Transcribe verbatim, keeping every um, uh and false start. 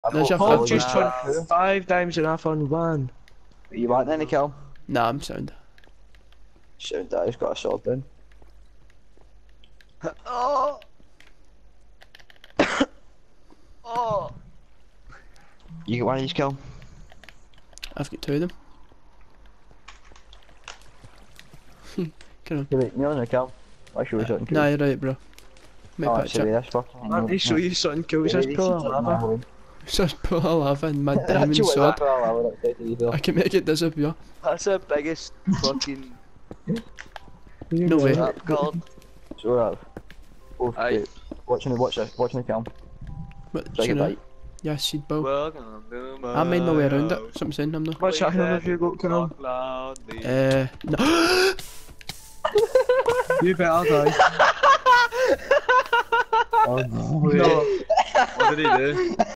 There's your Paul fifth. just won five times enough on one. You want any kill? Nah, I'm sound. Shoot that, he's got a sword then. Oh! Oh! You get one of these kill? I've got two of them. Come on. Yeah, wait, me on a kill. I should have shot Nah, you're right, bro. Might Oh, patch actually, up. this fucking. Let me show you something cool. Just pull a lava. Just pull a lava and my diamond sword. I can make it disappear. That's the biggest fucking No way. trap card. So that. Oh, Aye. wait. Watching the watch this, watching the kill. What, Take you a know? bite. Yeah, seed bow. Welcome to my I made my way around it. Something saying I'm not. What's that hill have you got, Connor? Uh, no. You better die. Oh no. No. What did he do?